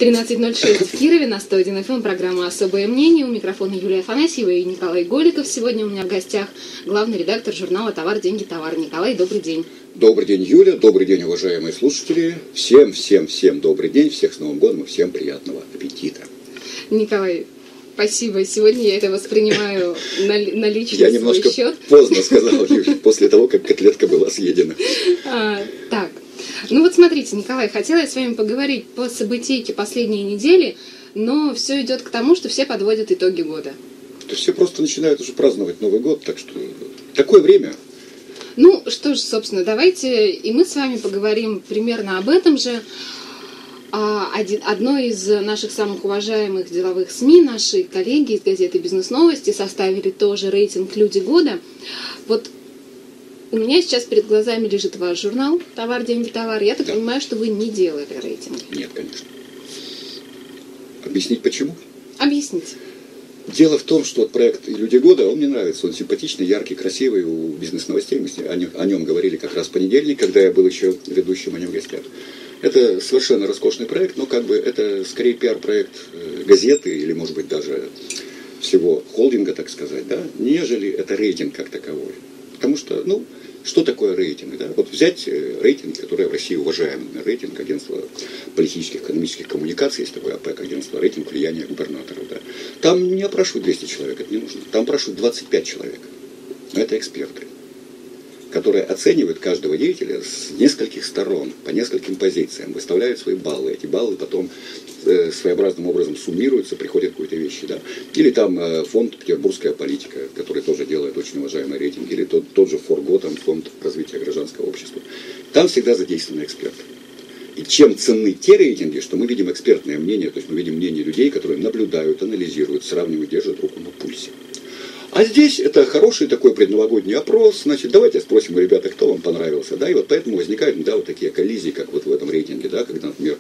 13:06 в Кирове, на 101 FM, программа «Особое мнение». У микрофона Юлия Афанасьева и Николай Голиков. Сегодня у меня в гостях главный редактор журнала «Товар, деньги, товар». Николай, добрый день. Добрый день, Юля. Добрый день, уважаемые слушатели. Всем добрый день. Всех с Новым годом и всем приятного аппетита. Николай, спасибо. Сегодня я это воспринимаю на личный свой счет. Я немножко поздно сказал, Юля, после того, как котлетка была съедена. Так. Ну вот смотрите, Николай, хотела я с вами поговорить по событийке последней недели, но все идет к тому, что все подводят итоги года. То есть все просто начинают уже праздновать Новый год, так что такое время. Ну что ж, собственно, давайте и мы с вами поговорим примерно об этом же. Одно из наших самых уважаемых деловых СМИ, наши коллеги из газеты «Бизнес-новости» составили тоже рейтинг «Люди года». Вот у меня сейчас перед глазами лежит ваш журнал «Товар, деньги, товар». Я так понимаю, что вы не делали рейтинг. Нет, конечно. Объяснить почему? Объясните. Дело в том, что проект «Люди года», он мне нравится. Он симпатичный, яркий, красивый. У «Бизнес-новостей» мы о нем говорили как раз в понедельник, когда я был еще ведущим о нем в гостях. Это совершенно роскошный проект, но как бы это скорее пиар-проект газеты или, может быть, даже всего холдинга, так сказать, да, нежели это рейтинг как таковой. Потому что, что такое рейтинг? Да? Вот взять рейтинг, который в России уважаемый, рейтинг агентства политических, экономических коммуникаций, есть такое АПЭК, агентство, рейтинг влияния губернаторов. Да? Там не опрашивают 200 человек, это не нужно. Там опрашивают 25 человек. Но это эксперты, которые оценивают каждого деятеля с нескольких сторон, по нескольким позициям, выставляют свои баллы. Эти баллы потом своеобразным образом суммируются, приходят к какой-то вещи. Да? Или там фонд «Петербургская политика», который тоже делает очень уважаемый рейтинг, или тот же «Форготом», фонд развития гражданского общества. Там всегда задействованы эксперты. И чем ценны те рейтинги, что мы видим экспертное мнение, то есть мы видим мнение людей, которые наблюдают, анализируют, сравнивают, держат руку на пульсе. А здесь это хороший такой предновогодний опрос, значит, давайте спросим у ребят, кто вам понравился, да, и вот поэтому возникают, вот такие коллизии, как вот в этом рейтинге, да, когда, например,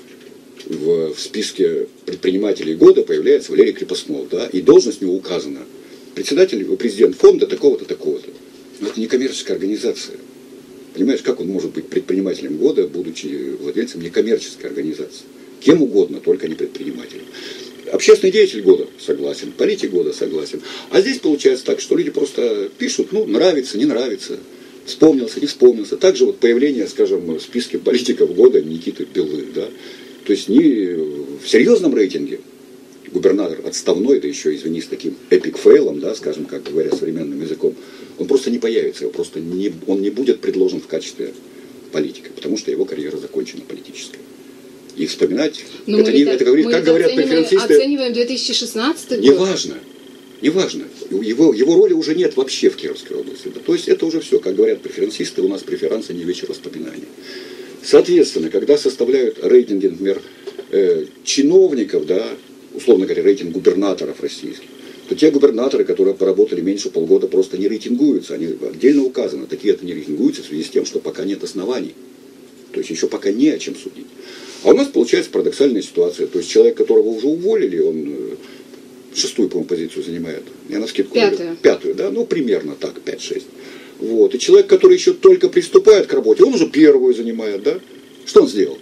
в списке предпринимателей года появляется Валерий Крепостнов, да, и должность у него указана. Президент фонда такого-то, такого-то. Но это не коммерческая организация. Понимаешь, как он может быть предпринимателем года, будучи владельцем некоммерческой организации? Кем угодно, только не предпринимателем. Общественный деятель года — согласен, политик года — согласен. А здесь получается так, что люди просто пишут, нравится, не нравится, вспомнился, не вспомнился. Также вот появление, скажем, в списке политиков года Никиты Белы, да. То есть не в серьезном рейтинге губернатор отставной, да еще, извини, с таким эпик-фейлом, да, скажем, как говоря современным языком, он просто не появится, он не будет предложен в качестве политика, потому что его карьера закончена политическая. И вспоминать, это говорит, как говорят преференцисты. Оцениваем 2016 год. Неважно. Его роли уже нет вообще в Кировской области. Да. То есть это уже все, как говорят преференсисты, у нас преферансы не вечер воспоминаний. Соответственно, когда составляют рейтинги, например, чиновников, да, условно говоря, рейтинг губернаторов российских, то те губернаторы, которые поработали меньше полгода, просто не рейтингуются. Они отдельно указаны. Такие-то не рейтингуются в связи с тем, что пока нет оснований. То есть еще пока не о чем судить. А у нас получается парадоксальная ситуация. То есть человек, которого уже уволили, он 6-ю, по-моему, позицию занимает. Я на скидку говорю. 5-ю, да, примерно так, 5-6. Вот. И человек, который еще только приступает к работе, он уже 1-ю занимает, да. Что он сделал?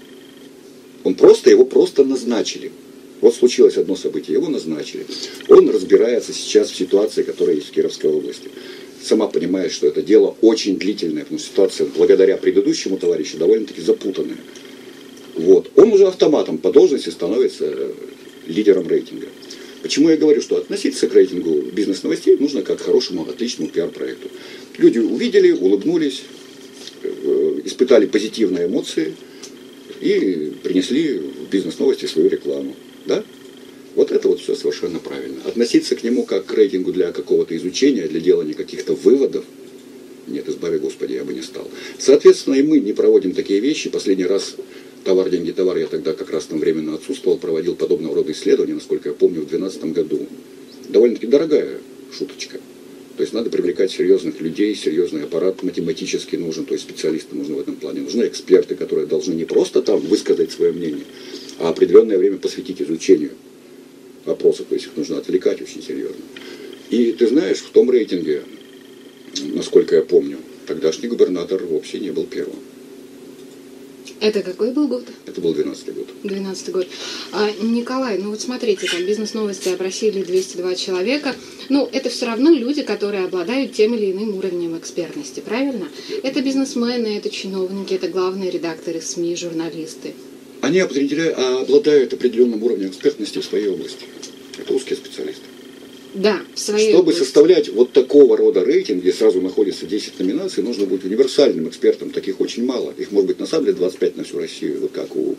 Его просто назначили. Вот случилось одно событие, его назначили. Он разбирается сейчас в ситуации, которая есть в Кировской области. Сама понимает, что это дело очень длительное, потому что ситуация, благодаря предыдущему товарищу, довольно-таки запутанная. Вот. Он уже автоматом по должности становится лидером рейтинга. Почему я говорю, что относиться к рейтингу бизнес-новостей нужно как к хорошему, отличному пиар-проекту. Люди увидели, улыбнулись, испытали позитивные эмоции и принесли в бизнес-новости свою рекламу. Да? Вот это вот все совершенно правильно. Относиться к нему как к рейтингу для какого-то изучения, для делания каких-то выводов, нет, избави Господи, я бы не стал. Соответственно, и мы не проводим такие вещи. Последний раз «Товар, деньги, товар», я тогда как раз там временно отсутствовал, проводил подобного рода исследования, насколько я помню, в 2012 году. Довольно-таки дорогая шуточка. То есть надо привлекать серьезных людей, серьезный аппарат математически нужен, то есть специалисты нужны в этом плане. Нужны эксперты, которые должны не просто там высказать свое мнение, а определенное время посвятить изучению вопросов, то есть их нужно отвлекать очень серьезно. И ты знаешь, в том рейтинге, насколько я помню, тогдашний губернатор вовсе не был 1-м. Это какой был год? Это был 12-й год. 12-й год. Николай, ну вот смотрите, там бизнес-новости опросили 202 человека. Ну, это все равно люди, которые обладают тем или иным уровнем экспертности, правильно? Это бизнесмены, это чиновники, это главные редакторы СМИ, журналисты. Они обладают определенным уровнем экспертности в своей области. Это узкие специалисты. Да, в своей Чтобы области. составлять вот такого рода рейтинг, где сразу находится 10 номинаций, нужно быть универсальным экспертом. Таких очень мало. Их может быть на самом деле 25 на всю Россию, вот как у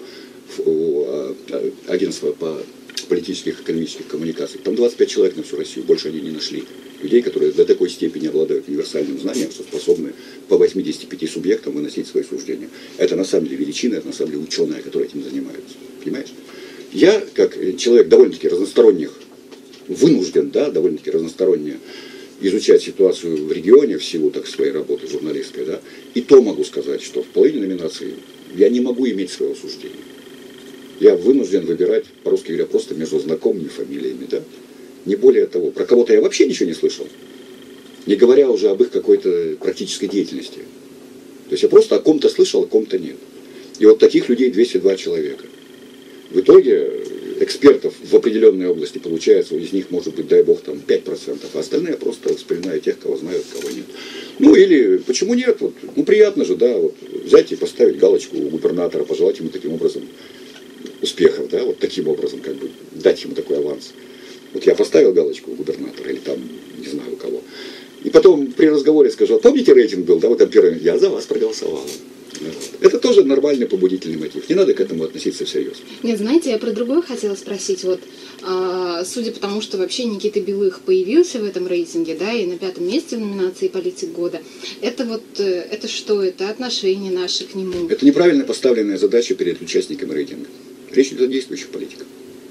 агентства по политических и экономических коммуникациях. Там 25 человек на всю Россию, больше они не нашли. Людей, которые до такой степени обладают универсальным знанием, что способны по 85 субъектам выносить свои суждения. Это на самом деле величина, это на самом деле ученые, которые этим занимаются. Понимаешь? Я, как человек довольно-таки разносторонних, вынужден, да, довольно-таки разносторонне изучать ситуацию в регионе в силу так, своей работы журналистской, да, и то могу сказать, что в половине номинаций я не могу иметь своего суждения. Я вынужден выбирать, по-русски говоря, просто между знакомыми фамилиями, да, не более того. Про кого-то я вообще ничего не слышал, не говоря уже об их какой-то практической деятельности. То есть я просто о ком-то слышал, о ком-то нет. И вот таких людей 202 человека. В итоге экспертов в определенной области получается, из них может быть, дай бог, там 5%, а остальные просто вспоминаю тех, кого знают, кого нет. Ну или, почему нет, вот, ну приятно же, да, вот, взять и поставить галочку у губернатора, пожелать ему таким образом успехов, да, вот таким образом, как бы, дать ему такой аванс. Вот я поставил галочку у губернатора, или там, не знаю у кого, и потом при разговоре скажу, помните рейтинг был, да, вот там первый, я за вас проголосовал. Это тоже нормальный побудительный мотив. Не надо к этому относиться всерьез. Нет, знаете, я про другое хотела спросить. Вот, судя по тому, что вообще Никита Белых появился в этом рейтинге, да, и на 5-м месте в номинации «Политик года», это вот, это что? Это отношение наше к нему? Это неправильно поставленная задача перед участниками рейтинга. Речь идет о действующих политиках.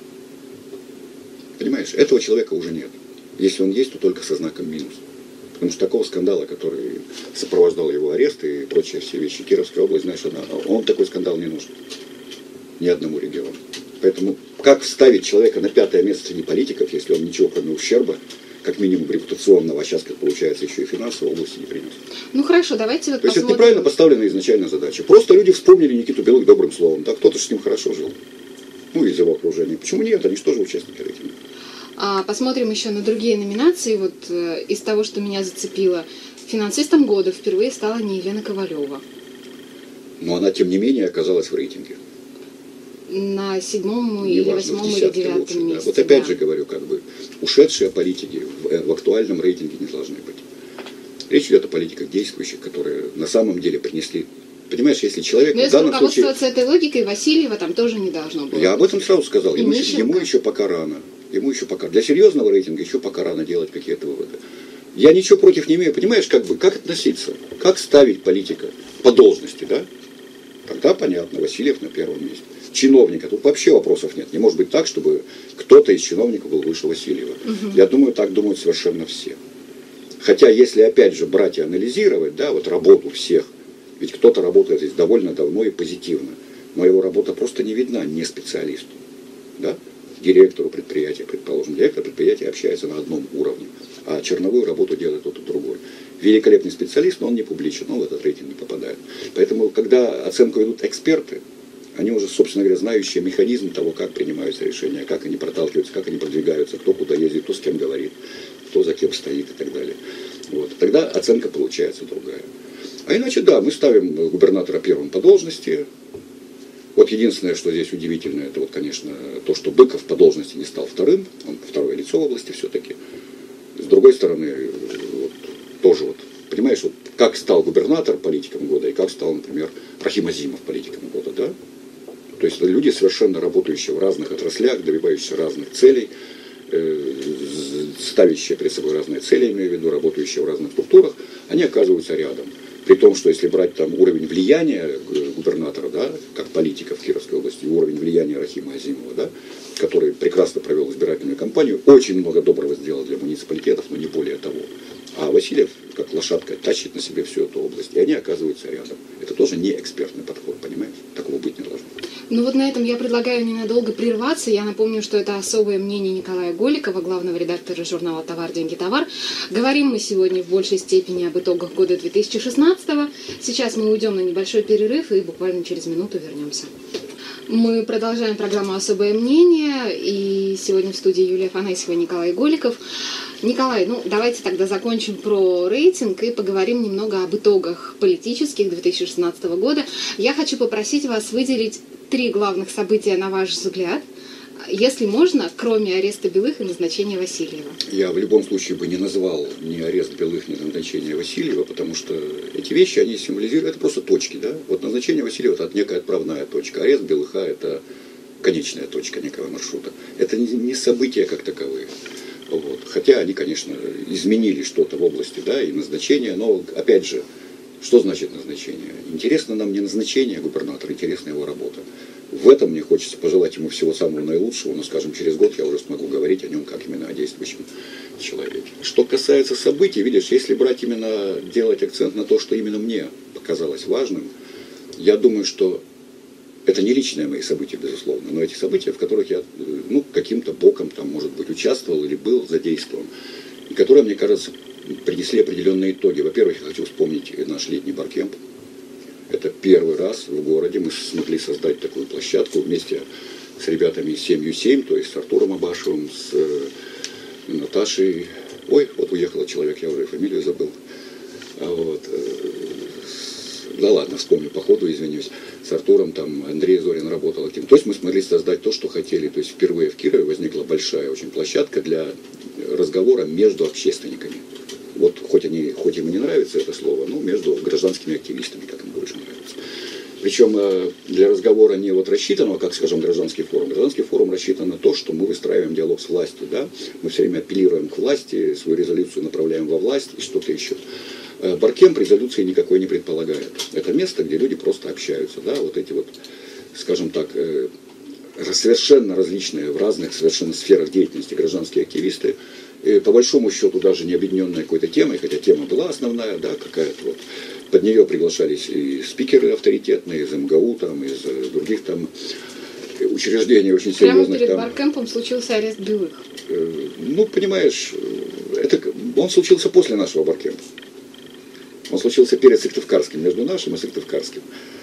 Понимаешь, этого человека уже нет. Если он есть, то только со знаком минус. Потому что такого скандала, который сопровождал его арест и прочие все вещи, Кировская область, знаешь, он такой скандал не нужен. Ни одному региону. Поэтому как вставить человека на 5-е место среди политиков, если он ничего кроме ущерба, как минимум репутационного, а сейчас, как получается, еще и финансовой области не принес. Ну хорошо, давайте вот То есть посмотрим. это неправильно поставленная изначально задача. Просто люди вспомнили Никиту Белых добрым словом. Да, кто-то с ним хорошо жил. Ну, из его окружения. Почему нет? Они же тоже участники рейтинга. Посмотрим еще на другие номинации. Вот из того, что меня зацепило, финансистом года впервые стала не Елена Ковалева. Но она, тем не менее, оказалась в рейтинге. На 7-м или 8-м или 9-м месте. Да. Вот опять да. же говорю, как бы, ушедшие политики в актуальном рейтинге не должны быть. Речь идет о политиках действующих, которые на самом деле принесли. Понимаешь, если человек... Но если руководствоваться этой логикой, Васильева там тоже не должно было. Я об этом сразу сказал. Ему Мищенко. еще пока рано. Ему еще пока. Для серьезного рейтинга еще пока рано делать какие-то выводы. Я ничего против не имею. Понимаешь, как бы, как относиться? Как ставить политика по должности, да? Тогда понятно, Васильев на первом месте. Чиновника, тут вообще вопросов нет. Не может быть так, чтобы кто-то из чиновников был выше Васильева. Я думаю, так думают совершенно все. Хотя, если опять же брать и анализировать, да, вот работу всех, ведь кто-то работает здесь довольно давно и позитивно, но его работа просто не видна не специалисту, да? Директору предприятия, предположим. Директор предприятия общается на одном уровне, а черновую работу делает тот и другой. Великолепный специалист, но он не публичен, он в этот рейтинг не попадает. Поэтому, когда оценку ведут эксперты, они уже, собственно говоря, знающие механизм того, как принимаются решения, как они проталкиваются, как они продвигаются, кто куда ездит, кто с кем говорит, кто за кем стоит и так далее. Вот. Тогда оценка получается другая. А иначе, да, мы ставим губернатора первым по должности. Вот единственное, что здесь удивительно, это вот, конечно, то, что Быков по должности не стал вторым, он второе лицо в области все-таки. С другой стороны, вот, тоже вот, понимаешь, вот как стал губернатор политиком года и как стал, например, Рахим Азимов политиком года, да? То есть люди, совершенно работающие в разных отраслях, добивающиеся разных целей, ставящие перед собой разные цели, имею в виду, работающие в разных структурах, они оказываются рядом. При том, что если брать там уровень влияния губернатора, да, как политика в Кировской области, уровень влияния Рахима Азимова, да, который прекрасно провел избирательную кампанию, очень много доброго сделал для муниципалитетов, но не более того. А Васильев, как лошадка, тащит на себе всю эту область, и они оказываются рядом. Это тоже не экспертный подход, понимаешь? Такого быть не должно. Ну вот на этом я предлагаю ненадолго прерваться. Я напомню, что это особое мнение Николая Голикова, главного редактора журнала «Товар, деньги, товар». Говорим мы сегодня в большей степени об итогах года 2016-го. Сейчас мы уйдем на небольшой перерыв и буквально через минуту вернемся. Мы продолжаем программу «Особое мнение», и сегодня в студии Юлия Афанасьева и Николай Голиков. Николай, давайте тогда закончим про рейтинг и поговорим немного об итогах политических 2016 года. Я хочу попросить вас выделить 3 главных события, на ваш взгляд, если можно, кроме ареста Белых и назначения Васильева. Я в любом случае бы не назвал ни арест Белых, ни назначение Васильева, потому что эти вещи, они символизируют, это просто точки, да? Вот назначение Васильева – это некая отправная точка, арест Белыха – это конечная точка некого маршрута. Это не события как таковые. Вот. Хотя они, конечно, изменили что-то в области, да, и назначение, но, опять же, что значит назначение? Интересно нам не назначение губернатора, интересна его работа. В этом мне хочется пожелать ему всего самого наилучшего, но, скажем, через год я уже смогу говорить о нем как именно о действующем человеке. Что касается событий, видишь, если брать именно, делать акцент на то, что именно мне показалось важным, я думаю, что это не личные мои события, безусловно, но эти события, в которых я, каким-то боком, там, может быть, участвовал или был задействован, и которые, мне кажется, принесли определенные итоги. Во-первых, я хочу вспомнить наш летний баркемп. Это первый раз в городе мы смогли создать такую площадку вместе с ребятами из «7Ю7», то есть с Артуром Абашевым, с Наташей. Ой, вот уехал человек, я уже фамилию забыл. Да ладно, вспомню по ходу, извинюсь. С Артуром, там Андрей Зорин работал активно. То есть мы смогли создать то, что хотели. То есть впервые в Кирове возникла большая очень площадка для разговора между общественниками. Вот хоть им и не нравится это слово, но между гражданскими активистами, как им больше нравится. Причем для разговора не вот рассчитанного, как, скажем, гражданский форум. Гражданский форум рассчитан на то, что мы выстраиваем диалог с властью. Да? Мы все время апеллируем к власти, свою резолюцию направляем во власть и что-то еще. Баркемп резолюции никакой не предполагает. Это место, где люди просто общаются. Да? Вот эти вот, скажем так, совершенно различные в разных совершенно сферах деятельности гражданские активисты, и по большому счету даже не объединенная какой-то темой, хотя тема была основная, да, какая-то вот. Под нее приглашались и спикеры авторитетные из МГУ, там, из других там учреждений очень серьезных. Прямо перед там, баркемпом случился арест Белых. Понимаешь, он случился после нашего баркемпа. Он случился перед Сыктывкарским, между нашим и Сыктывкарским.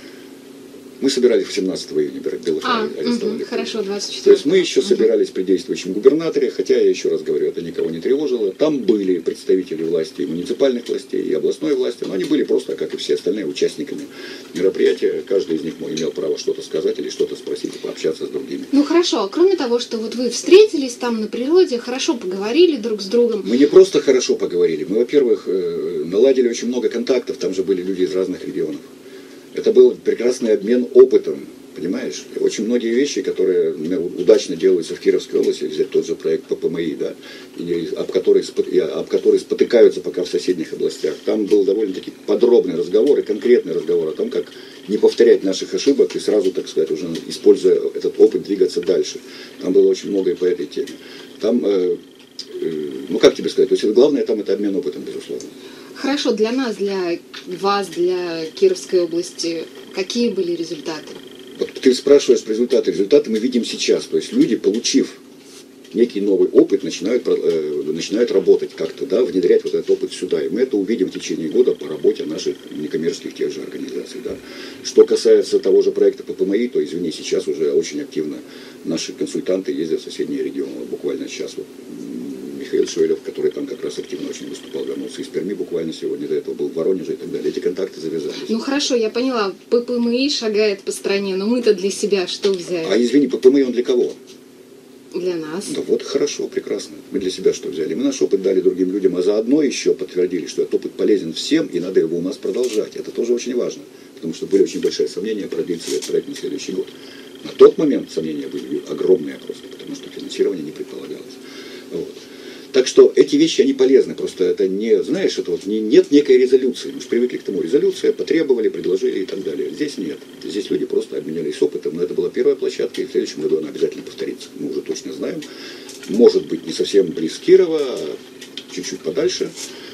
Мы собирались 17 июня Белыха арестовали. Хорошо, 24. То есть мы еще собирались при действующем губернаторе, хотя, я еще раз говорю, это никого не тревожило. Там были представители власти, и муниципальных властей, и областной власти, но они были просто, как и все остальные, участниками мероприятия. Каждый из них имел право что-то сказать или что-то спросить, и пообщаться с другими. Хорошо, кроме того, что вот вы встретились там на природе, хорошо поговорили друг с другом. Мы не просто хорошо поговорили, мы, во-первых, наладили очень много контактов, там же были люди из разных регионов. Это был прекрасный обмен опытом, понимаешь? Очень многие вещи, которые удачно делаются в Кировской области, взять тот же проект ППМИ, да, об который спотыкаются пока в соседних областях. Там был довольно-таки подробный разговор и конкретный разговор о том, как не повторять наших ошибок и сразу, так сказать, уже используя этот опыт, двигаться дальше. Там было очень много и по этой теме. Там, как тебе сказать, то есть главное там это обмен опытом, безусловно. Хорошо, для нас, для вас, для Кировской области, какие были результаты? Вот ты спрашиваешь про результаты. Результаты мы видим сейчас. То есть люди, получив некий новый опыт, начинают работать как-то, да, внедрять вот этот опыт сюда. И мы это увидим в течение года по работе наших некоммерческих тех же организаций. Да. Что касается того же проекта ППМИ, то, извини, сейчас уже очень активно наши консультанты ездят в соседние регионы. Буквально сейчас вот Михаил Шевелев, который там как раз активно очень выступал, вернулся из Перми буквально сегодня, до этого был в Воронеже и так далее. Эти контакты завязались. Хорошо, я поняла, ППМИ шагает по стране, но мы-то для себя что взяли? А извини, ППМИ он для кого? Для нас. Да вот хорошо, прекрасно. Мы для себя что взяли? Мы наш опыт дали другим людям, а заодно еще подтвердили, что этот опыт полезен всем, и надо его у нас продолжать. Это тоже очень важно, потому что были очень большие сомнения, продлится ли этот проект на следующий год. На тот момент сомнения были огромные просто, потому что финансирование не предполагалось. Вот. Так что эти вещи, они полезны, просто это не, знаешь, это вот нет некой резолюции. Мы же привыкли к тому, резолюция, потребовали, предложили и так далее. Здесь нет. Здесь люди просто обменялись опытом, но это была первая площадка, и в следующем году она обязательно повторится. Мы уже точно знаем. Может быть, не совсем близ Кирова, а чуть-чуть подальше.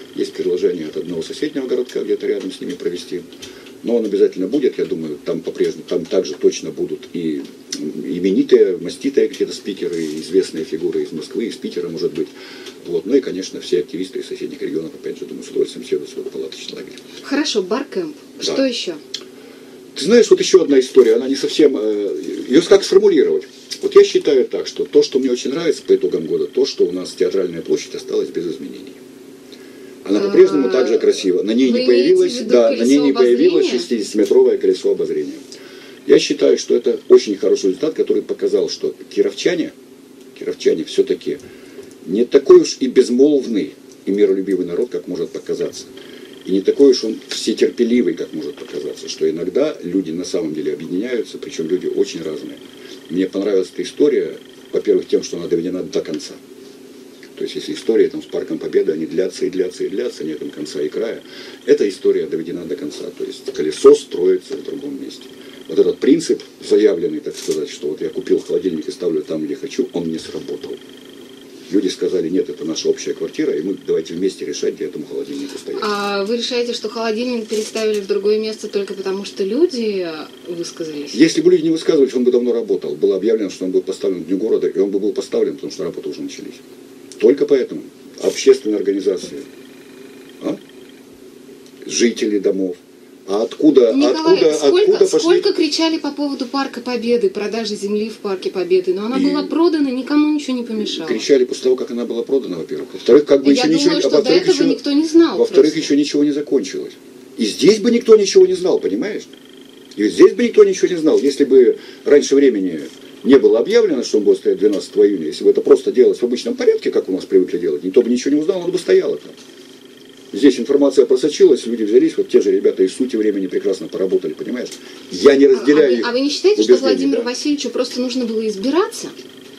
Есть предложение от одного соседнего городка где-то рядом с ними провести. Но он обязательно будет, я думаю, там по-прежнему, там также точно будут и именитые, маститые какие-то спикеры, и известные фигуры из Москвы, из Питера, может быть. Вот. Ну и, конечно, все активисты из соседних регионов, опять же, думаю, с удовольствием сядут в свой палаточный лагерь. Хорошо, Баркэмп. Да. Что еще? Ты знаешь, вот еще одна история, она не совсем... Ее как сформулировать? Вот я считаю так, что то, что мне очень нравится по итогам года, то, что у нас театральная площадь осталась без изменений. Она по-прежнему так же красива. На ней не появилось, да, на ней не появилось 60-метровое колесо обозрения. Я считаю, что это очень хороший результат, который показал, что кировчане все-таки не такой уж и безмолвный и миролюбивый народ, как может показаться. И не такой уж он всетерпеливый, как может показаться, что иногда люди на самом деле объединяются, причем люди очень разные. Мне понравилась эта история, во-первых, тем, что она доведена до конца. То есть, если истории там, с Парком Победы, они длятся и длятся и длятся, нет там конца и края, эта история доведена до конца. То есть, колесо строится в другом месте. Вот этот принцип, заявленный, так сказать, что вот я купил холодильник и ставлю там, где хочу, он не сработал. Люди сказали, нет, это наша общая квартира, и мы давайте вместе решать, где этому холодильнику стоять. А вы решаете, что холодильник переставили в другое место только потому, что люди высказались? Если бы люди не высказывались, он бы давно работал. Было объявлено, что он будет поставлен в Дню города, и он бы был поставлен, потому что работы уже начались. Только поэтому. Общественные организации, жители домов. А откуда, Николай, откуда пошли? Сколько кричали по поводу Парка Победы, продажи земли в Парке Победы, но она была продана, никому ничего не помешало. Кричали после того, как она была продана, во-первых. Во-вторых, как бы я еще думаю, ничего, что до этого никто не знал. Во-вторых, еще ничего не закончилось. И здесь бы никто ничего не знал, понимаешь? И здесь бы никто ничего не знал. Если бы раньше времени не было объявлено, что он будет стоять 12 июня, если бы это просто делалось в обычном порядке, как у нас привыкли делать, никто бы ничего не узнал, он бы стоял там. Здесь информация просочилась, люди взялись, вот те же ребята из «Сути времени» прекрасно поработали, понимаешь? Я не разделяю их. А вы не считаете, что Владимиру Васильевичу просто нужно было избираться?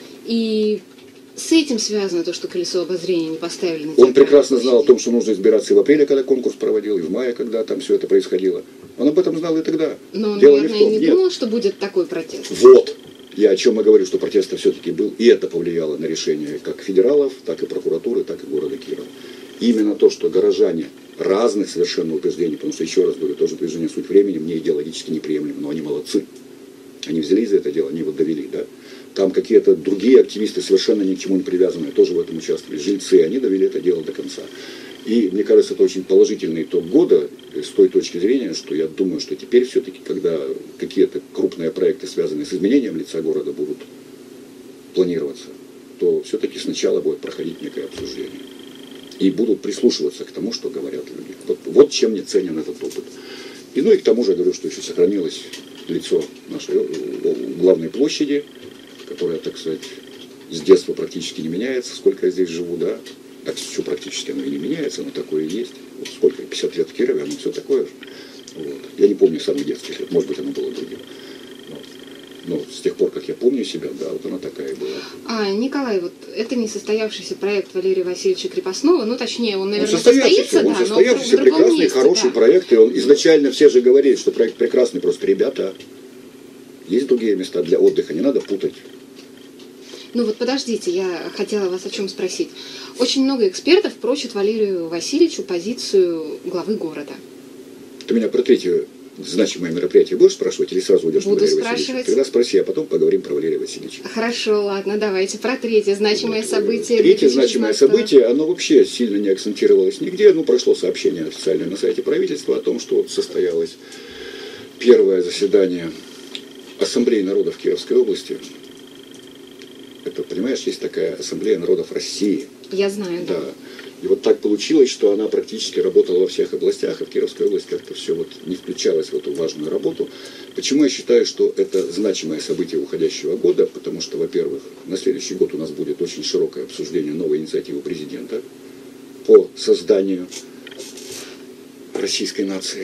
И с этим связано то, что колесо обозрения не поставили на Он прекрасно знал о том, что нужно избираться и в апреле, когда конкурс проводил, и в мае, когда там все это происходило. Он об этом знал и тогда. Но он, наверное, не думал, что будет такой протест. Вот. Я о чем и говорю, что протест все-таки был, и это повлияло на решение как федералов, так и прокуратуры, так и города Кирова. Именно то, что горожане разных совершенно убеждений, потому что, еще раз говорю, тоже движение «Суть времени» мне идеологически неприемлемо, но они молодцы. Они взялись за это дело, они его довели, да. Там какие-то другие активисты, совершенно ни к чему не привязанные, тоже в этом участвовали. Жильцы, они довели это дело до конца. И мне кажется, это очень положительный итог года с той точки зрения, что я думаю, что теперь все-таки, когда какие-то крупные проекты, связанные с изменением лица города, будут планироваться, то все-таки сначала будет проходить некое обсуждение. И будут прислушиваться к тому, что говорят люди. Вот чем мне ценен этот опыт. И ну и к тому же я говорю, что еще сохранилось лицо нашей главной площади, которая, так сказать, с детства практически не меняется, сколько я здесь живу, да. Так все практически оно и не меняется, но такое и есть. Вот сколько, 50 лет в Кирове, оно все такое же. Вот. Я не помню самых детских лет, может быть, оно было другим. Вот. Но с тех пор, как я помню себя, да, вот она такая и была. Николай, вот это несостоявшийся проект Валерия Васильевича Крепостного, ну, точнее, он, наверное, состоится, он состоявшийся, но прекрасный, месте, хороший проект, и он изначально все же говорили, что проект прекрасный, просто, ребята, есть другие места для отдыха, не надо путать. Ну вот подождите, я хотела вас о чем спросить. Очень много экспертов прочат Валерию Васильевичу позицию главы города. Ты меня про третье значимое мероприятие будешь спрашивать или сразу уйдешь на Валерия Васильевича? Тогда спроси, а потом поговорим про Валерия Васильевича. Хорошо, ладно, давайте про третье значимое событие. Третье значимое событие, оно вообще сильно не акцентировалось нигде. Ну, прошло сообщение официальное на сайте правительства о том, что вот состоялось первое заседание Ассамблеи народов Кировской области. Это, понимаешь, есть такая Ассамблея народов России. Я знаю, да. И вот так получилось, что она практически работала во всех областях, а в Кировской области как-то все вот не включалось в эту важную работу. Почему я считаю, что это значимое событие уходящего года? Потому что, во-первых, на следующий год у нас будет очень широкое обсуждение новой инициативы президента по созданию российской нации.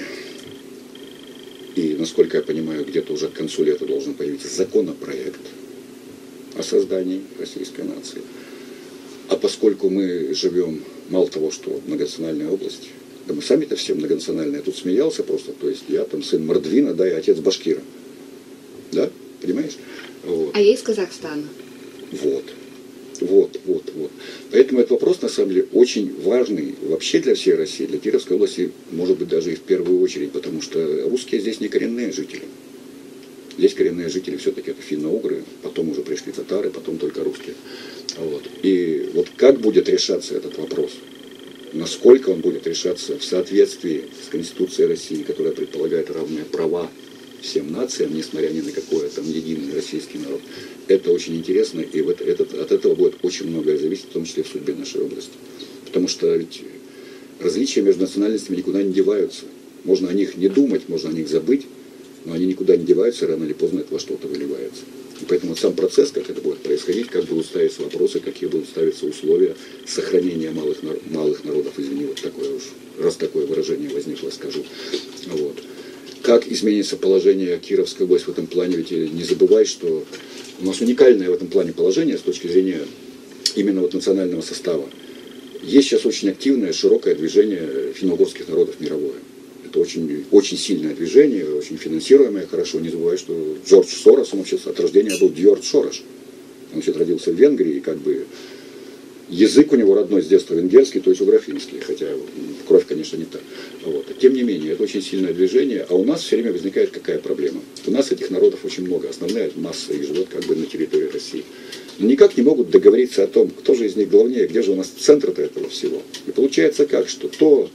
И, насколько я понимаю, где-то уже к концу лета должен появиться законопроект о создании российской нации. А поскольку мы живем, мало того, что многонациональная область, да мы сами-то все многонациональные, я тут смеялся просто, то есть я там сын Мордвина, да, и отец башкира. Да, понимаешь? Вот. А я из Казахстана. Вот. Вот. Поэтому этот вопрос, на самом деле, очень важный вообще для всей России, для Кировской области, может быть, даже и в первую очередь, потому что русские здесь не коренные жители. Здесь коренные жители все-таки это финно-угры, потом уже пришли татары, потом только русские. Вот. И вот как будет решаться этот вопрос? Насколько он будет решаться в соответствии с Конституцией России, которая предполагает равные права всем нациям, несмотря ни на какой там единый российский народ. Это очень интересно, и от этого будет очень многое зависеть, в том числе в судьбе нашей области. Потому что ведь различия между национальностями никуда не деваются. Можно о них не думать, можно о них забыть, но они никуда не деваются, рано или поздно это во что-то выливается. И поэтому сам процесс, как это будет происходить, как будут ставиться вопросы, какие будут ставиться условия сохранения малых народов, извини, вот такое уж, раз такое выражение возникло, скажу. Вот. Как изменится положение Кировской области в этом плане, ведь не забывай, что у нас уникальное в этом плане положение с точки зрения именно вот национального состава. Есть сейчас очень активное, широкое движение финно-угорских народов мировое. Это очень, очень сильное движение, очень финансируемое, хорошо. Не забывай, что Джордж Сорос, он вообще от рождения был Джордж Сорос. Он вообще родился в Венгрии, и как бы язык у него родной с детства венгерский, то есть угрофинский, хотя кровь, конечно, не та. Вот. Тем не менее, это очень сильное движение, а у нас все время возникает какая проблема? У нас этих народов очень много, основная масса их живет как бы на территории России. Но никак не могут договориться о том, кто же из них главнее, где же у нас центр-то этого всего. И получается как, что то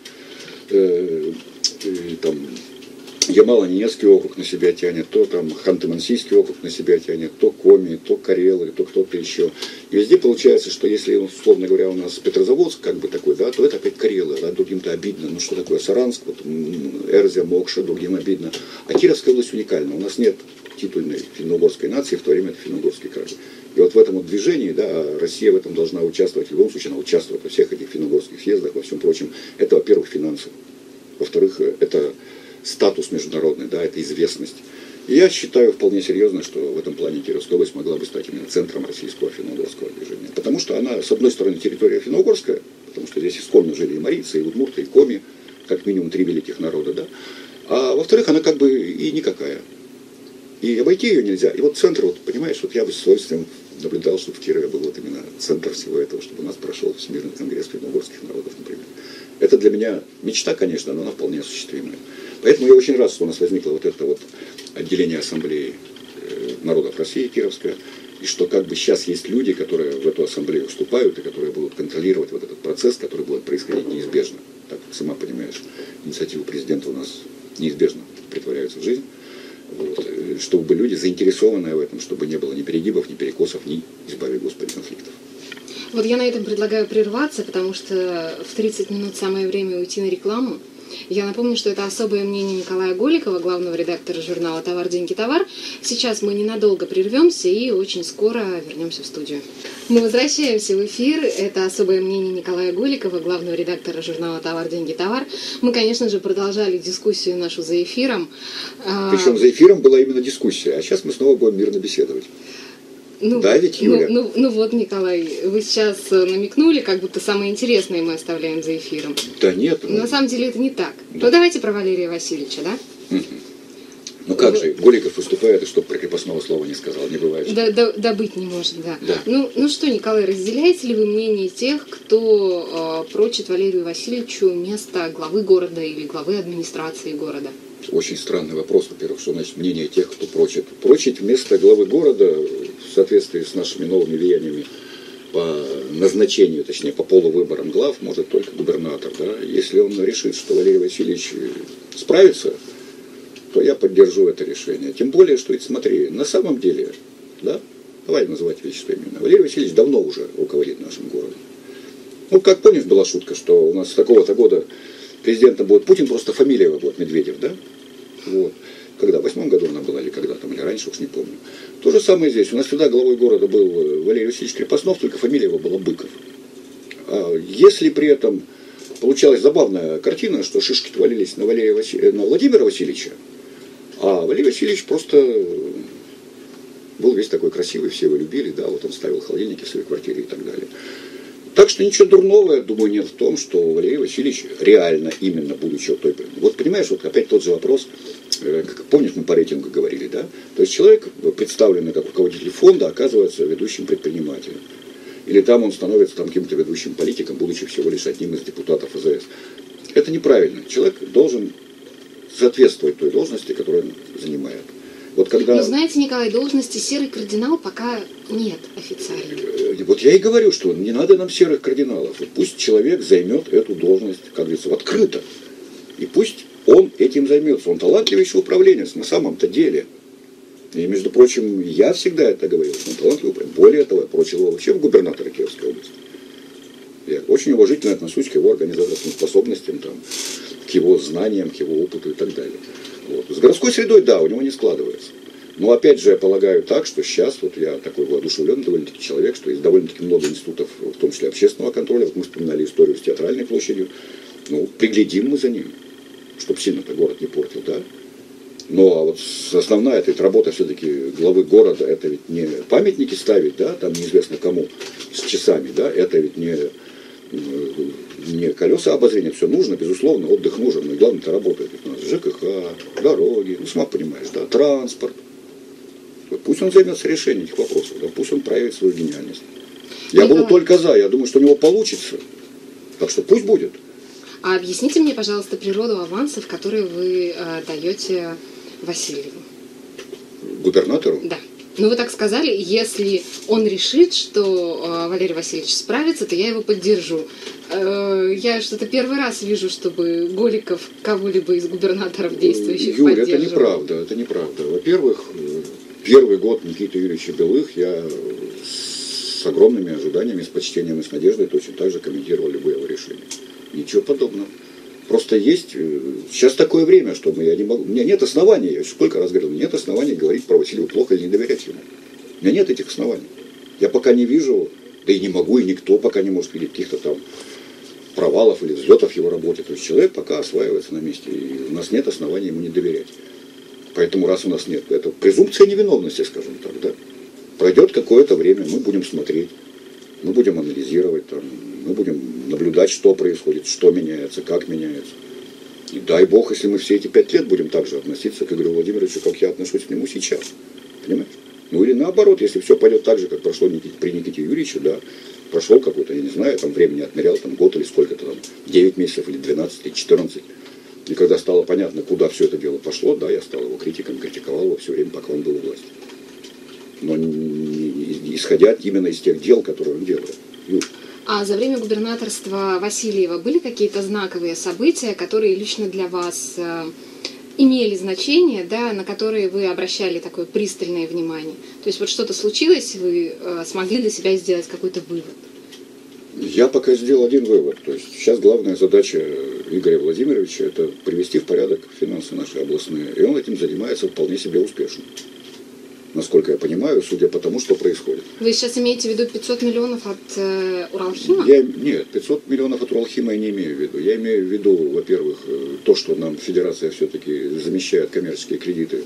там Ямало-Ненецкий округ на себя тянет, то там Ханты-Мансийский округ на себя тянет, то Коми, то Карелы, то кто-то еще. И везде получается, что если, условно говоря, у нас Петрозаводск как бы такой, да, то это опять Карелы, да, другим-то обидно. Ну что такое Саранск, вот, Эрзя, Мокша, другим обидно. А Кировская область уникальна. У нас нет титульной финно-угорской нации, в то время это финно-угорский край. И вот в этом вот движении, да, Россия в этом должна участвовать, в любом случае она участвует во всех этих финно-угорских съездах, во всем прочем. Это, во-первых, финансы. Во-вторых, это статус международный, да, это известность. И я считаю вполне серьезно, что в этом плане Кировская область могла бы стать именно центром российского финно-угорского движения. Потому что она, с одной стороны, территория финно-угорская, потому что здесь исконно жили и марийцы, и удмурты, и коми, как минимум 3 великих народа, да. А во-вторых, она как бы и никакая. И обойти ее нельзя. И вот центр, вот, понимаешь, вот я бы с удовольствием наблюдал, чтобы в Кирове был вот именно центр всего этого, чтобы у нас прошел Всемирный конгресс финно-угорских народов, например. Это для меня мечта, конечно, но она вполне осуществимая. Поэтому я очень рад, что у нас возникло вот это вот отделение ассамблеи народов России, Кировская, и что как бы сейчас есть люди, которые в эту ассамблею вступают и которые будут контролировать вот этот процесс, который будет происходить неизбежно. Так, сама понимаешь, инициативы президента у нас неизбежно притворяются в жизнь. Вот, чтобы люди, заинтересованные в этом, чтобы не было ни перегибов, ни перекосов, ни, избави Господи, конфликтов. Вот я на этом предлагаю прерваться, потому что в 30 минут самое время уйти на рекламу. Я напомню, что это особое мнение Николая Голикова, главного редактора журнала «Товар, деньги, товар». Сейчас мы ненадолго прервемся и очень скоро вернемся в студию. Мы возвращаемся в эфир. Это особое мнение Николая Голикова, главного редактора журнала «Товар, деньги, товар». Мы, конечно же, продолжали дискуссию нашу за эфиром. Причем за эфиром была именно дискуссия, а сейчас мы снова будем мирно беседовать. Да, ведь, Юля? Ну вот, Николай, вы сейчас намекнули, как будто самое интересное мы оставляем за эфиром. Да нет. На самом деле это не так. Да. Ну давайте про Валерия Васильевича, да? Угу. Ну как же, Голиков выступает, и чтобы про крепостного слова не сказал, не бывает. Да быть не может, да. Ну что, Николай, разделяете ли вы мнение тех, кто прочит Валерию Васильевичу место главы города или главы администрации города? Очень странный вопрос, во-первых, что значит мнение тех, кто прочит. Прочить вместо главы города в соответствии с нашими новыми влияниями по назначению, точнее по полувыборам глав, может только губернатор. Да? Если он решит, что Валерий Васильевич справится, то я поддержу это решение. Тем более, что, ведь смотри, на самом деле, да, давай называть вещи своими именами, Валерий Васильевич давно уже руководит нашим городом. Ну, как помнишь, была шутка, что у нас с такого-то года президентом будет Путин, просто фамилия его будет Медведев, да? Вот. Когда, в 2008 году она была, или когда там, или раньше, уж не помню. То же самое здесь. У нас всегда главой города был Валерий Васильевич Крепостнов, только фамилия его была Быков. А если при этом получалась забавная картина, что шишки валились на Владимира Васильевича, а Валерий Васильевич просто был весь такой красивый, все его любили, да, вот он ставил холодильники в своей квартире и так далее. Так что ничего дурного, я думаю, нет в том, что Валерий Васильевич реально, именно будучи вот той... Вот понимаешь, вот опять тот же вопрос, как помнишь, мы по рейтингу говорили, да? То есть человек, представленный как руководитель фонда, оказывается ведущим предпринимателем. или там он становится там каким-то ведущим политиком, будучи всего лишь одним из депутатов АЗС. Это неправильно. Человек должен соответствовать той должности, которую он занимает. Вот когда... Но знаете, Николай, должности серый кардинал пока нет официально. Вот я и говорю, что не надо нам серых кардиналов. Вот пусть человек займет эту должность, как говорится, открыто. И пусть он этим займется. Он талантливейший управленец на самом-то деле. И, между прочим, я всегда это говорил, что он талантливый управленец. Более того, я прочил его вообще в губернатора Киевской области. Я очень уважительно отношусь к его организаторским способностям, там, к его знаниям, к его опыту и так далее. Вот. С городской средой, да, у него не складывается. Но опять же, я полагаю так, что сейчас вот я такой воодушевленный довольно-таки человек, что есть довольно-таки много институтов, в том числе общественного контроля. Вот мы вспоминали историю с Театральной площадью. Ну, приглядим мы за ним, чтобы сильно-то город не портил, да. Но а вот основная эта работа все-таки главы города, это ведь не памятники ставить, да, там неизвестно кому, с часами, да, это ведь не колеса обозрения, все нужно, безусловно, отдых нужен, но главное-то работает у нас ЖКХ, дороги, ну, сама понимаешь, да, транспорт. Вот пусть он займется решением этих вопросов, да, пусть он проявит свою гениальность. Я буду только за, я думаю, что у него получится, так что пусть будет. А объясните мне, пожалуйста, природу авансов, которые вы даете Васильеву. Губернатору? Да. Ну, вы так сказали, если он решит, что Валерий Васильевич справится, то я его поддержу. Я что-то первый раз вижу, чтобы Голиков кого-либо из губернаторов действующих Юль, поддерживал. это неправда. Во-первых, первый год Никиты Юрьевича Белых я с огромными ожиданиями, с почтением и с надеждой точно так же комментировал любые его решения. Ничего подобного. Просто есть сейчас такое время, что я не могу. У меня нет оснований, я сколько раз говорил, нет оснований говорить про Васильева плохо или не доверять ему. У меня нет этих оснований. Я пока не вижу, да и не могу, и никто пока не может видеть каких-то там провалов или взлетов в его работе. То есть человек пока осваивается на месте, и у нас нет оснований ему не доверять. Поэтому раз у нас нет, это презумпция невиновности, скажем так, да. Пройдет какое-то время, мы будем смотреть, мы будем анализировать, там, мы будем наблюдать, что происходит, что меняется, как меняется. И дай Бог, если мы все эти 5 лет будем так же относиться к Игорю Владимировичу, как я отношусь к нему сейчас. Понимаешь? Ну или наоборот, если все пойдет так же, как прошло при Никите Юрьевиче, да, прошло какое-то, я не знаю, там времени отмерял, там год или сколько-то там, 9 месяцев или 12 или 14. И когда стало понятно, куда все это дело пошло, да, я стал его критиком, критиковал его все время, пока он был у власти. Но не исходя именно из тех дел, которые он делает. А за время губернаторства Васильева были какие-то знаковые события, которые лично для вас имели значение, да, на которые вы обращали такое пристальное внимание? То есть вот что-то случилось, вы смогли для себя сделать какой-то вывод? Я пока сделал один вывод. То есть сейчас главная задача Игоря Владимировича – это привести в порядок финансы наши областные. И он этим занимается вполне себе успешно. Насколько я понимаю, судя по тому, что происходит. Вы сейчас имеете в виду 500 миллионов от Уралхима? Нет, 500 миллионов от Уралхима я не имею в виду. Я имею в виду, во-первых, то, что нам Федерация все-таки замещает коммерческие кредиты,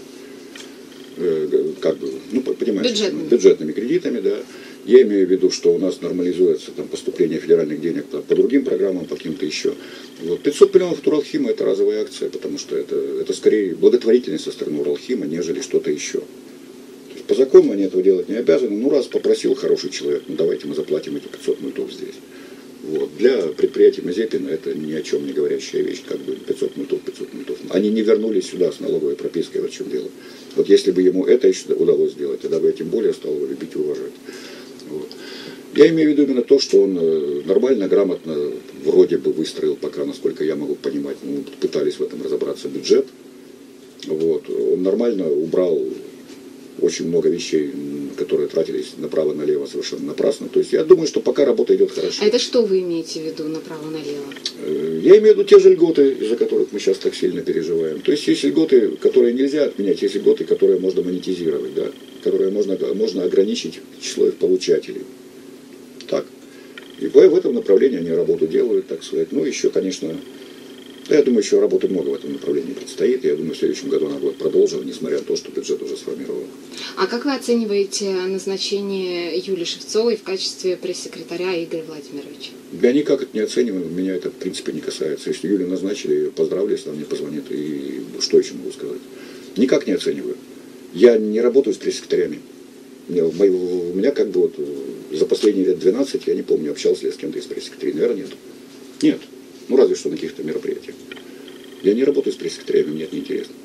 как бы, ну, понимаете, бюджетными кредитами, да. Я имею в виду, что у нас нормализуется там, поступление федеральных денег по другим программам, по каким-то еще. Вот. 500 миллионов от Уралхима – это разовая акция, потому что это скорее благотворительность со стороны Уралхима, нежели что-то еще. По закону они этого делать не обязаны. Ну, раз попросил хороший человек, ну, давайте мы заплатим эти 500 мультов здесь. Вот. Для предприятия Мазепина это ни о чем не говорящая вещь. Как бы 500 мультов, 500 мультов. Они не вернулись сюда с налоговой пропиской, вот в чем дело. Вот если бы ему это еще удалось сделать, тогда бы я тем более стал его любить и уважать. Вот. Я имею в виду именно то, что он нормально, грамотно, вроде бы выстроил пока, насколько я могу понимать, ну, пытались в этом разобраться, бюджет. Вот. Он нормально убрал очень много вещей, которые тратились направо-налево совершенно напрасно. То есть я думаю, что пока работа идет хорошо. А это что вы имеете в виду направо-налево? Я имею в виду те же льготы, из-за которых мы сейчас так сильно переживаем. То есть есть льготы, которые нельзя отменять, есть льготы, которые можно монетизировать, да, которые можно ограничить число их получателей. Так. И в этом направлении они работу делают, так сказать. Ну, еще, конечно, я думаю, еще работы много в этом направлении предстоит. Я думаю, в следующем году она будет продолжена, несмотря на то, что бюджет уже сформирован. А как вы оцениваете назначение Юлии Шевцовой в качестве пресс-секретаря Игоря Владимировича? Я никак это не оцениваю, меня это в принципе не касается. Если Юлю назначили, поздравлю, если она мне позвонит. И что еще могу сказать? Никак не оцениваю. Я не работаю с пресс-секретарями. У меня как бы вот за последние лет 12, я не помню, общался ли я с кем-то из пресс-секретарей. Наверное, нет. Нет. Ну, разве что на каких-то мероприятиях. Я не работаю с пресс-секретарями, мне это неинтересно.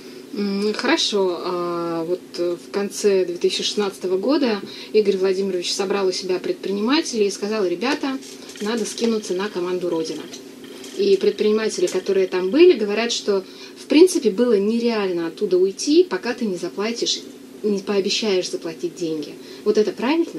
Хорошо. Вот в конце 2016 года Игорь Владимирович собрал у себя предпринимателей и сказал: ребята, надо скинуться на команду «Родина». И предприниматели, которые там были, говорят, что в принципе было нереально оттуда уйти, пока ты не заплатишь, не пообещаешь заплатить деньги. Вот это правильно?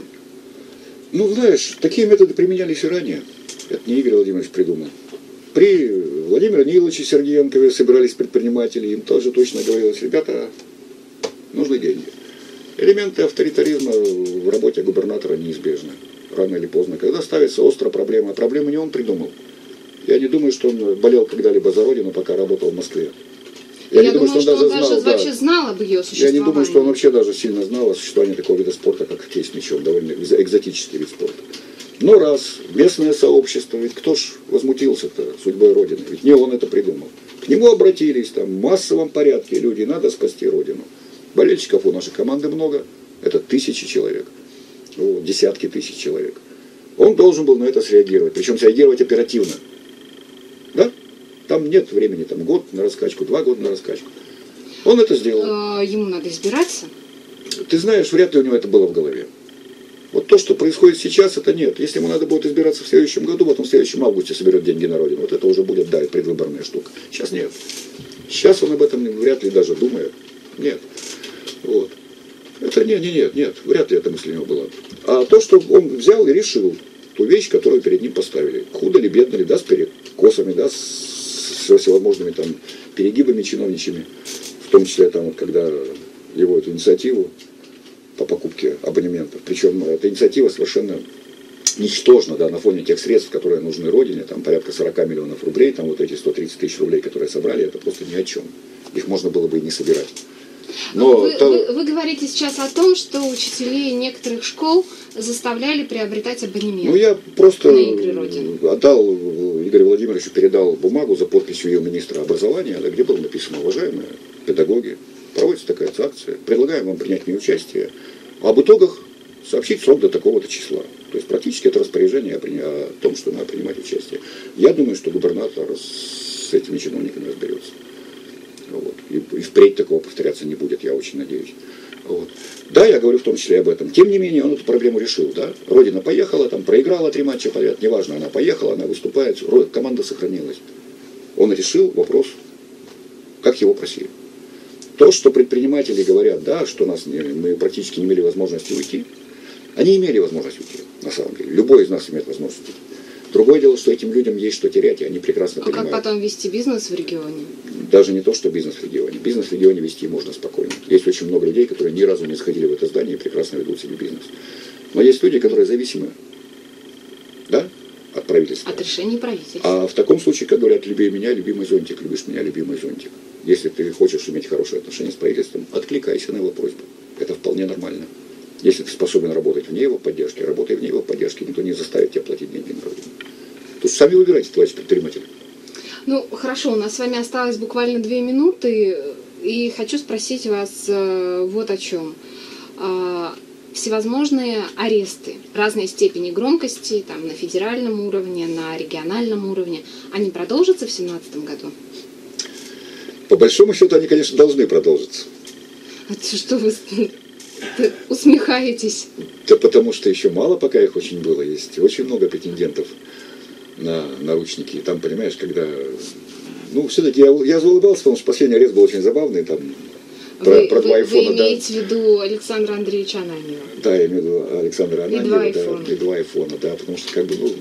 Ну, знаешь, такие методы применялись и ранее. Это не Игорь Владимирович придумал. При Владимире Ниловиче Сергеенкове собирались предприниматели, им тоже точно говорилось: ребята, нужны деньги. Элементы авторитаризма в работе губернатора неизбежны. Рано или поздно. Когда ставится острая проблема, проблему не он придумал. Я не думаю, что он болел когда-либо за Родину, пока работал в Москве. Я не думаю, что он даже вообще знал об ее существовании. Я не думаю, что он вообще даже сильно знал о существовании такого вида спорта, как хоккей с мячом. Довольно экзотический вид спорта. Но раз местное сообщество, ведь кто ж возмутился-то судьбой Родины? Ведь не он это придумал. К нему обратились там в массовом порядке люди: надо спасти Родину. Болельщиков у нашей команды много, это тысячи человек, десятки тысяч человек. Он должен был на это среагировать, причем среагировать оперативно. Да? Там нет времени, там год на раскачку, 2 года на раскачку. Он это сделал. Ему надо избираться? Ты знаешь, вряд ли у него это было в голове. Вот то, что происходит сейчас, это нет. Если ему надо будет избираться в следующем году, потом в следующем августе соберет деньги на Родину, вот это уже будет, да, предвыборная штука. Сейчас нет. Сейчас он об этом вряд ли даже думает. Нет. Вот. Это нет. Вряд ли эта мысль у него была. А то, что он взял и решил ту вещь, которую перед ним поставили. Худо ли, бедно ли, да, с перекосами, да, с всевозможными там перегибами чиновничьими. В том числе там, вот, когда его эту инициативу по покупке абонементов. Причем эта инициатива совершенно ничтожна, да, на фоне тех средств, которые нужны Родине, там порядка 40 миллионов рублей, там вот эти 130 тысяч рублей, которые собрали, это просто ни о чем. Их можно было бы и не собирать. Но вы говорите сейчас о том, что учителей некоторых школ заставляли приобретать абонемент. Ну, я просто отдал Игорю Владимировичу, передал бумагу за подписью ее министра образования, где было написано: уважаемые педагоги, проводится такая акция, предлагаем вам принять в ней участие, а об итогах сообщить срок до такого-то числа. То есть практически это распоряжение о том, что надо принимать участие. Я думаю, что губернатор с этими чиновниками разберется. Вот. И впредь такого повторяться не будет, я очень надеюсь. Вот. Да, я говорю в том числе об этом. Тем не менее, он эту проблему решил. Да? Родина поехала, там проиграла 3 матча подряд, неважно, она поехала, она выступает, команда сохранилась. Он решил вопрос, как его просили. То, что предприниматели говорят, да, что мы практически не имели возможности уйти, они имели возможность уйти, на самом деле. Любой из нас имеет возможность уйти. Другое дело, что этим людям есть что терять, и они прекрасно понимают. А как потом вести бизнес в регионе? Даже не то, что бизнес в регионе. Бизнес в регионе вести можно спокойно. Есть очень много людей, которые ни разу не сходили в это здание и прекрасно ведут себе бизнес. Но есть люди, которые зависимы, да, от правительства. От решений правительства. А в таком случае, как говорят: люби меня, любимый зонтик, любишь меня, любимый зонтик. Если ты хочешь иметь хорошие отношения с правительством, откликайся на его просьбу. Это вполне нормально. Если ты способен работать вне его поддержки, работай вне его поддержки, никто не заставит тебя платить деньги на Родину. Тут сами выбирайте, товарищ предприниматель. Ну, хорошо, у нас с вами осталось буквально 2 минуты, и хочу спросить вас вот о чем. Всевозможные аресты разной степени громкости, там, на федеральном уровне, на региональном уровне, они продолжатся в 2017 году? По большому счету, они, конечно, должны продолжиться. Что вы усмехаетесь? Да потому что еще мало пока их очень было. Есть очень много претендентов на наручники. И там, понимаешь, когда... Ну, все-таки я заулыбался, потому что последний арест был очень забавный. Там, про 2 айфона. Вы имеете в виду Александра Андреевича Ананьева? Да, я имею в виду Александра Ананьева. И 2 айфона, да. Потому что, как бы, ну...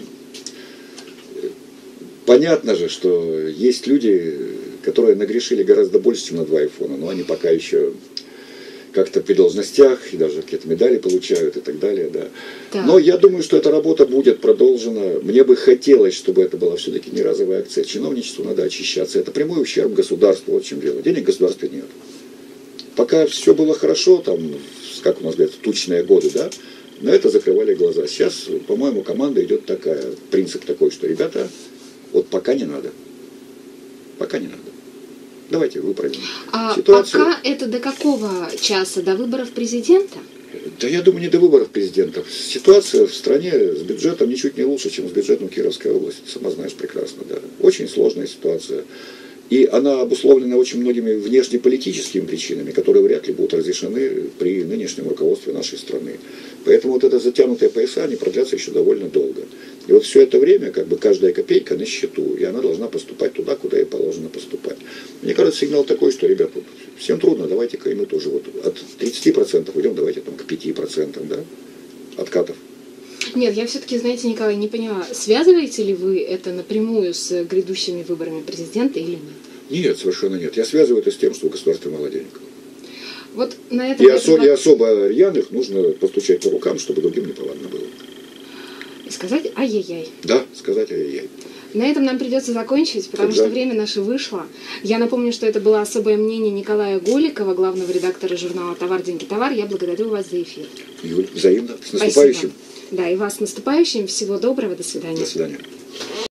Понятно же, что есть люди, которые нагрешили гораздо больше, чем на 2 айфона. Но они пока еще... как-то при должностях, и даже какие-то медали получают и так далее, да. Но я думаю, что эта работа будет продолжена. Мне бы хотелось, чтобы это была все-таки не разовая акция. Чиновничеству надо очищаться. Это прямой ущерб государству, вот в чем дело. Денег в государстве нет. Пока все было хорошо, там, как у нас говорят, тучные годы, да, на это закрывали глаза. Сейчас, по-моему, команда идет такая, принцип такой, что, ребята, вот пока не надо. Пока не надо. Давайте выправим ситуацию. Пока это до какого часа? До выборов президента? Да я думаю, не до выборов президентов. Ситуация в стране с бюджетом ничуть не лучше, чем с бюджетом Кировской области. Сама знаешь прекрасно, да. Очень сложная ситуация. И она обусловлена очень многими внешнеполитическими причинами, которые вряд ли будут разрешены при нынешнем руководстве нашей страны. Поэтому вот это затянутые пояса, они продлятся еще довольно долго. И вот все это время, как бы каждая копейка на счету, и она должна поступать туда, куда ей положено поступать. Мне кажется, сигнал такой, что, ребят, всем трудно, давайте-ка и мы тоже вот от 30% идем, давайте там к 5%, да, откатов. Нет, я все-таки, знаете, Николай, не поняла, связываете ли вы это напрямую с грядущими выборами президента или нет? Нет, совершенно нет. Я связываю это с тем, что у государства мало денег. Вот на этом и особо рьяных нужно постучать по рукам, чтобы другим неповадно было. И сказать ай-яй-яй. Да, сказать ай-яй-яй. На этом нам придется закончить, потому что время наше вышло. Я напомню, что это было особое мнение Николая Голикова, главного редактора журнала «Товар, деньги, товар». Я благодарю вас за эфир. Юль, взаимно. С наступающим. Спасибо. Да, и вас с наступающим. Всего доброго. До свидания. До свидания.